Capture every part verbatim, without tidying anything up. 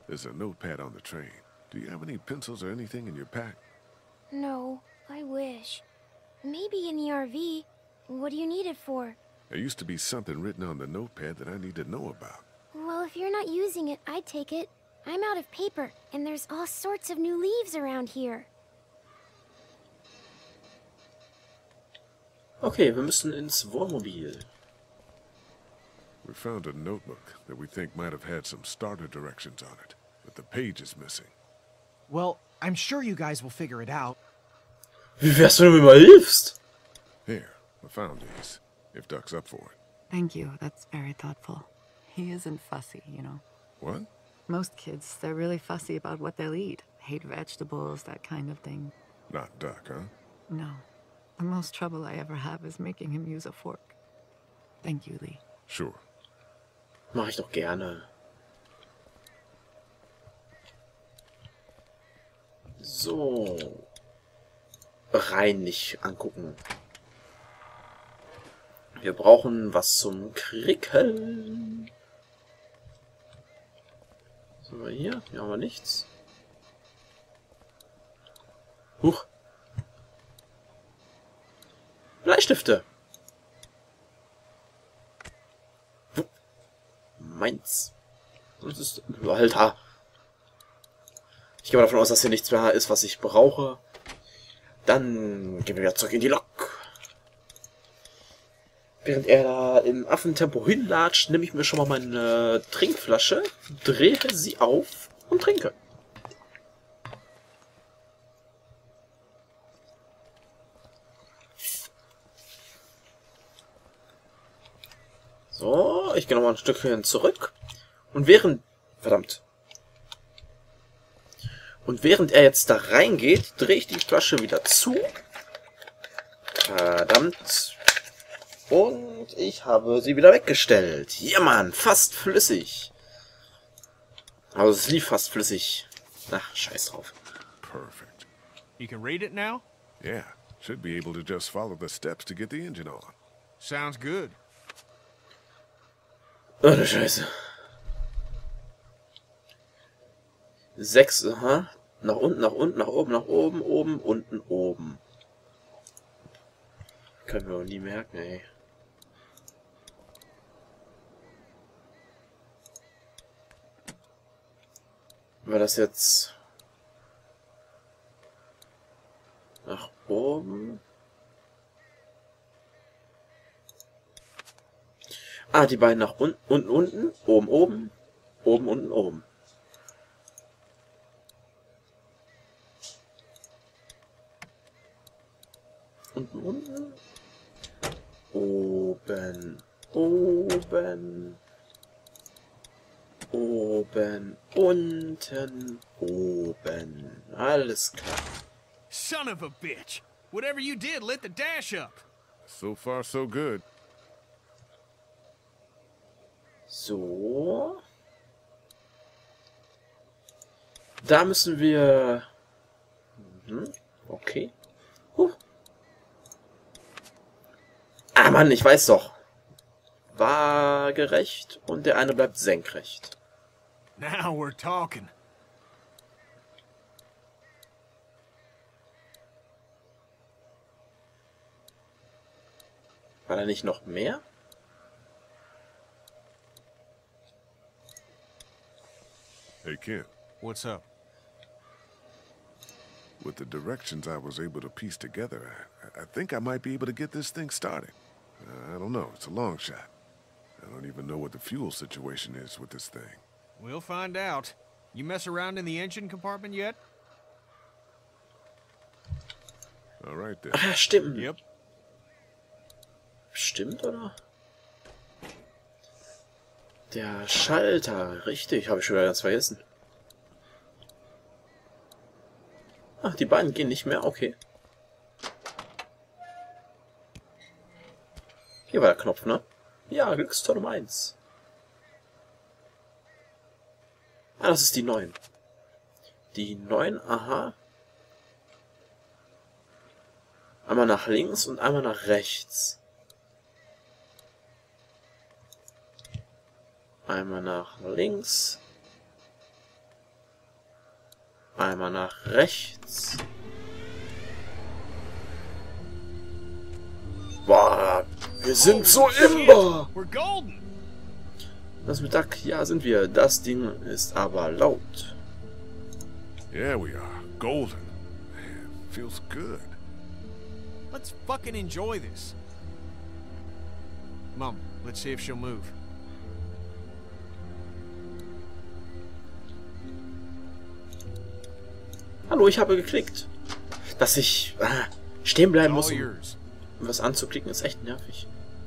There's a notepad on the train. Do you have any pencils or anything in your pack? No, I wish. Maybe in the R V. What do you need it for? There used to be something written on the notepad that I need to know about. Well, if you're not using it, I'd take it. I'm out of paper, and there's all sorts of new leaves around here. Okay, wir müssen ins Wohnmobil. We found a notebook that we think might have had some starter directions on it, but the page is missing. Well, I'm sure you guys will figure it out. Wie wär's, wenn du mir mal hilfst? Here, I found these, if Duck's up for it. Thank you. That's very thoughtful. He isn't fussy, you know. What? Most kids, they're really fussy about what they'll eat. Hate vegetables, that kind of thing. Not Duck, huh? No. The most trouble I ever have is making him use a fork. Thank you, Lee. Sure. Mach ich doch gerne. So. Rein nicht angucken. Wir brauchen was zum Krickeln. Was haben wir hier? Hier haben wir nichts. Huch. Bleistifte. Meins. Das ist... Alter. Ich gehe mal davon aus, dass hier nichts mehr ist, was ich brauche. Dann gehen wir wieder zurück in die Lok. Während er da im Affentempo hinlatscht, nehme ich mir schon mal meine Trinkflasche, drehe sie auf und trinke. So, ich gehe nochmal ein Stückchen zurück. Und während... Verdammt. Und während er jetzt da reingeht, drehe ich die Flasche wieder zu. Verdammt. Und ich habe sie wieder weggestellt. Ja, Mann, fast flüssig. Also es lief fast flüssig. Ach, scheiß drauf. Perfect. You can read it now? Yeah, should be able to just follow the steps to get the engine on. Sounds good. Oh, du Scheiße. Sechs, aha. Nach unten, nach unten, nach oben, nach oben, oben, unten, oben. Können wir auch nie merken, ey. War das jetzt nach oben? Ah, die beiden nach unten, unten, unten, oben, oben, oben, unten, oben. Unten, unten, oben, oben, oben, unten, oben. Alles klar. Son of a bitch! Whatever you did lit the dash up. So far, so good. So. Da müssen wir... Mhm, okay. Huh. Ah, Mann, ich weiß doch. Waagerecht und der eine bleibt senkrecht. Now we're talking. War da nicht noch mehr? Hey, Ken. What's up? With the directions I was able to piece together, I, I think I might be able to get this thing started. Uh, I don't know. It's a long shot. I don't even know what the fuel situation is with this thing. We'll find out. You mess around in the engine compartment yet? All right, then. Ach ja, stimmt. Yep. Stimmt, oder? Der Schalter, richtig, habe ich schon wieder ganz vergessen. Ach, die beiden gehen nicht mehr, okay. Hier war der Knopf, ne? Ja, Glückstor Nummer eins. Ah, das ist die neun. Die neun, aha. Einmal nach links und einmal nach rechts. Einmal nach links. Einmal nach rechts. Boah, wir sind so imbar! We're golden. Das Mittag, ja, sind wir. Das Ding ist aber laut. Yeah, we are. Golden. Man, feels good. Let's fucking enjoy this. Mom, let's see if she'll move. Hallo, ich habe geklickt. Dass ich ah, stehen bleiben muss, All um yours. was anzuklicken, ist echt nervig.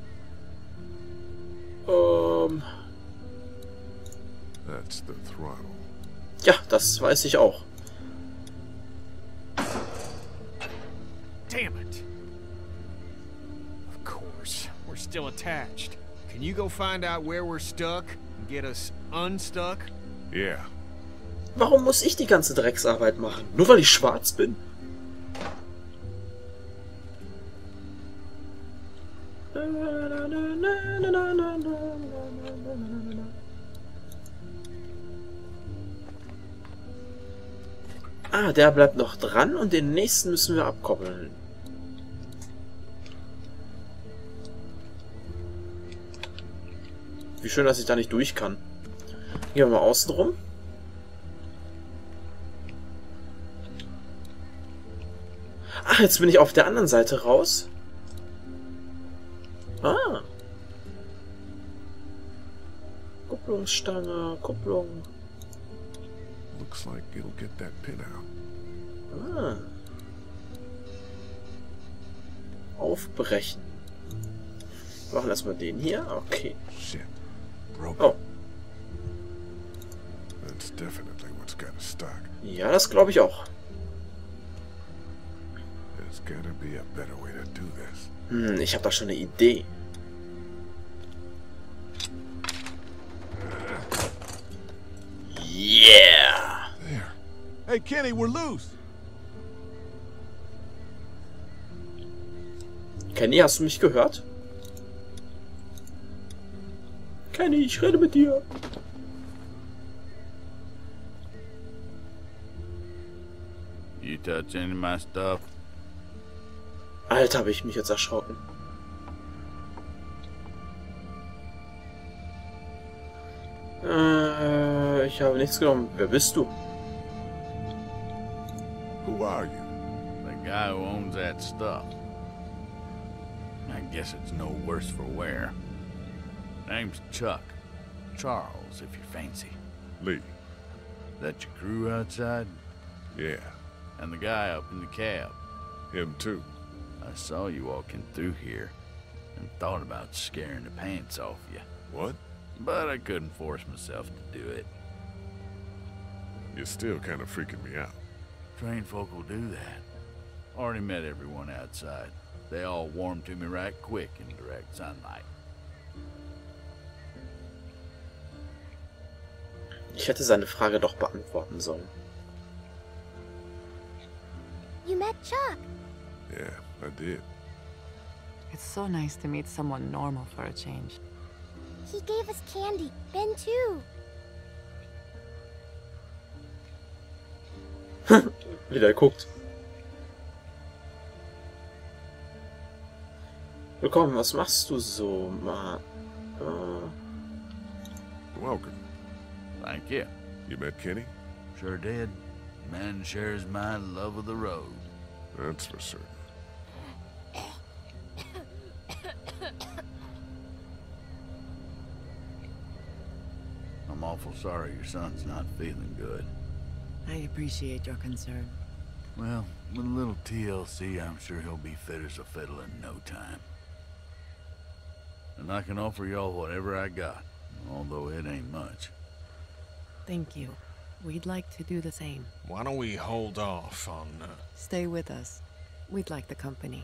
Ähm, That's the throttle. ja, das weiß ich auch. Damn it. Of course, we're still attached. Can you go find out where we're stuck and get us unstuck? Yeah. Warum muss ich die ganze Drecksarbeit machen? Nur weil ich schwarz bin? Ah, der bleibt noch dran und den nächsten müssen wir abkoppeln. Wie schön, dass ich da nicht durch kann. Gehen wir mal außen rum. Ach, jetzt bin ich auf der anderen Seite raus. Ah. Kupplungsstange, Kupplung. Looks like it'll get that pin out. Ah. Aufbrechen. Wir machen erstmal den hier. Okay. Shit. Broken. Oh. That's definitely what's got us stuck. Ja, das glaube ich auch. There's gotta be a better way to do this. Hm, ich habe da schon eine Idee. Yeah! There. Hey, Kenny, we're loose. Kenny, hast du mich gehört? Kenny, ich rede mit dir. You touch any of my stuff? Alter, habe ich mich jetzt erschrocken. Äh, ich habe nichts genommen. Wer bist du? Who are you? The guy who owns that stuff. I guess it's no worse for wear. Name's Chuck. Charles, if you fancy. Lee. That your crew outside? Yeah. And the guy up in the cab? Him too. I saw you walking through here and thought about scaring the pants off you. What? But I couldn't force myself to do it. You're still kind of freaking me out. Trained folk will do that. Already met everyone outside. They all warmed to me right quick in direct sunlight. Ich hätte seine Frage doch beantworten sollen. You met Chuck. Yeah, I did. It's so nice to meet someone normal for a change. He gave us candy. Ben too. Wie der guckt. Willkommen, was machst du so, Ma? Uh, Welcome. Thank you. You met Kenny? Sure did. Man shares my love of the road. That's for certain. I'm awful sorry your son's not feeling good. I appreciate your concern. Well, with a little T L C, I'm sure he'll be fit as a fiddle in no time. And I can offer y'all whatever I got, although it ain't much. Thank you. We'd like to do the same. Why don't we hold off on, uh... Stay with us. We'd like the company.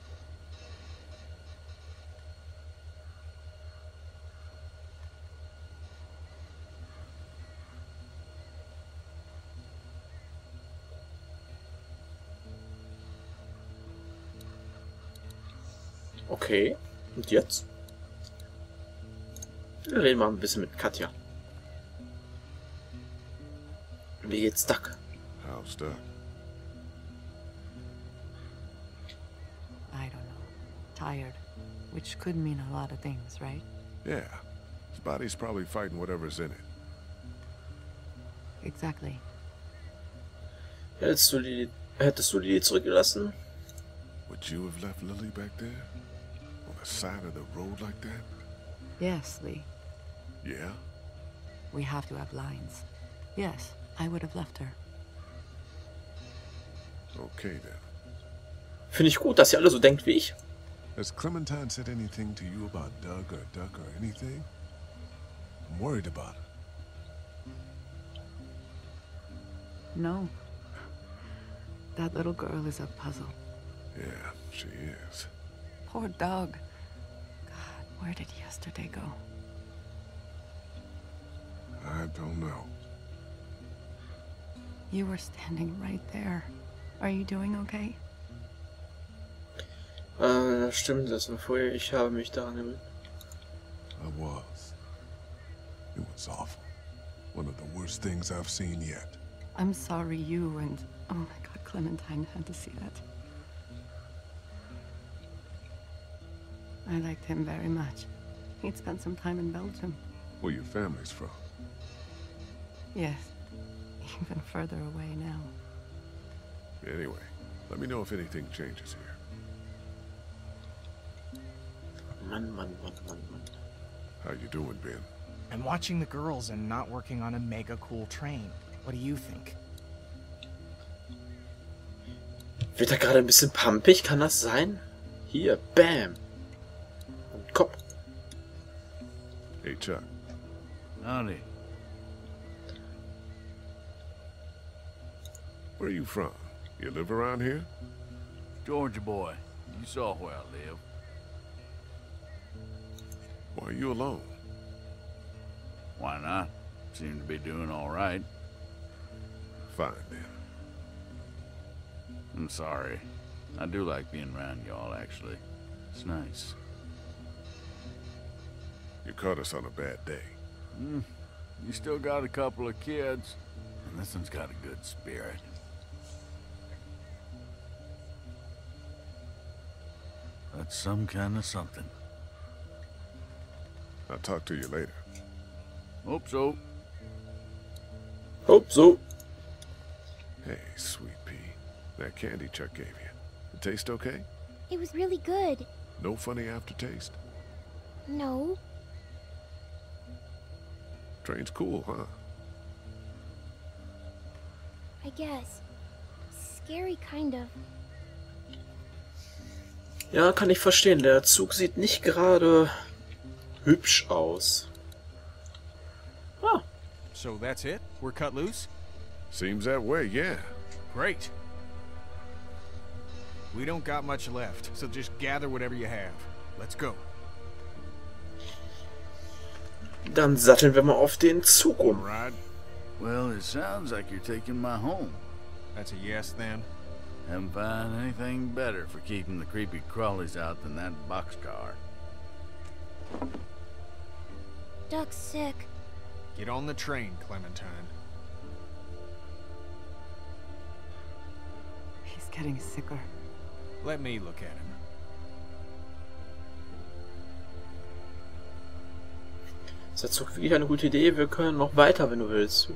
okay. Und jetzt? Wir reden mal ein bisschen mit Katja. Wie geht's Duck? How stuck? I don't know. Tired. Which could mean a lot of things, right? Yeah. His body's probably fighting whatever's in it. Exactly. Hättest du die, hättest du die zurückgelassen? Would you have left Lily back there? On the side of the road like that? Yes, Lee. Yeah? We have to have lines. Yes, I would have left her. Okay then. Finde ich gut, dass ihr alle so denkt wie ich. Has Clementine said anything to you about Doug or Duck or anything? I'm worried about her. No. That little girl is a puzzle. Yeah, she is. Poor Doug. God, where did yesterday go? I don't know. You were standing right there. Are you doing okay? Äh, stimmt, das war vorher. Ich habe mich daran gewöhnt. I was. It was awful. One of the worst things I've seen yet. I'm sorry you and... Oh my god, Clementine had to see that. I liked him very much. He'd spent some time in Belgium. Where your family's from? Yes. Even further away now. Anyway, let me know if anything changes here. Mann, Mann, Mann, Mann, Mann. How you doing, Ben? I'm watching the girls and not working on a mega cool train. What do you think? Wird er gerade ein bisschen pumpig? Kann das sein? Hier, bam. Und Kopf. Hey, Chuck. Howdy. Where are you from? You live around here? Georgia boy, you saw where I live. Why are you alone? Why not? Seem to be doing all right. Fine, then. I'm sorry. I do like being around y'all, actually. It's nice. You caught us on a bad day. Mm, you still got a couple of kids, and this one's got a good spirit. That's some kind of something. I'll talk to you later. Hope so. Hope so. Hey, sweet pea. That candy Chuck gave you. It taste okay? It was really good. No funny aftertaste? No. Train's cool, huh? I guess. Scary, kind of. Ja, kann ich verstehen. Der Zug sieht nicht gerade hübsch aus. Ah. So that's it? We're cut loose? Seems that way, yeah. Great. We don't got much left, so just gather whatever you have. Let's go. Dann satteln wir mal auf den Zug um. Ride? Well, it sounds like you're taking my home. That's a yes, then? Haven't found anything better for keeping the creepy crawlies out than that boxcar. Duck's sick. Get on the train, Clementine. He's getting sicker. Let me look at him. Ist der Zug wirklich eine gute Idee? Wir können noch weiter, wenn du willst.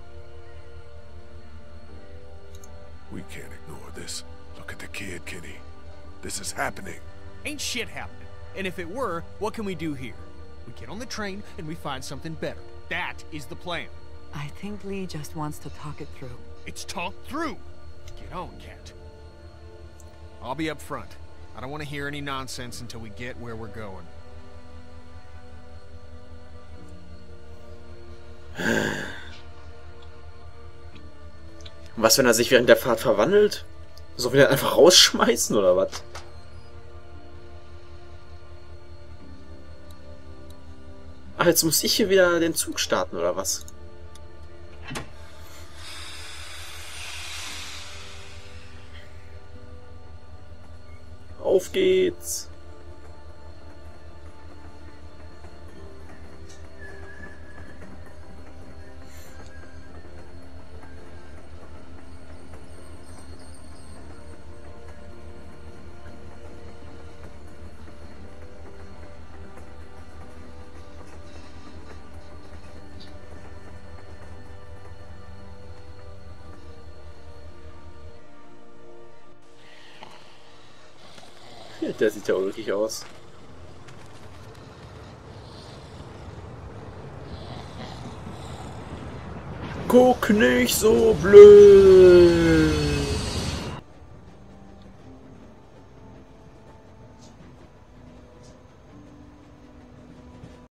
We can't ignore this. Look at the kid, Kenny. This is happening. Ain't shit happening. And if it were, what can we do here? We get on the train and we find something better. That is the plan. I think Lee just wants to talk it through. It's talked through. Get on, Cat. I'll be up front. I don't want to hear any nonsense until we get where we're going. Was, wenn er sich während der Fahrt verwandelt? Sollen wir ihn einfach rausschmeißen, oder was? Ach, jetzt muss ich hier wieder den Zug starten, oder was? Auf geht's! Der sieht ja ulkig aus. Guck nicht so blöd!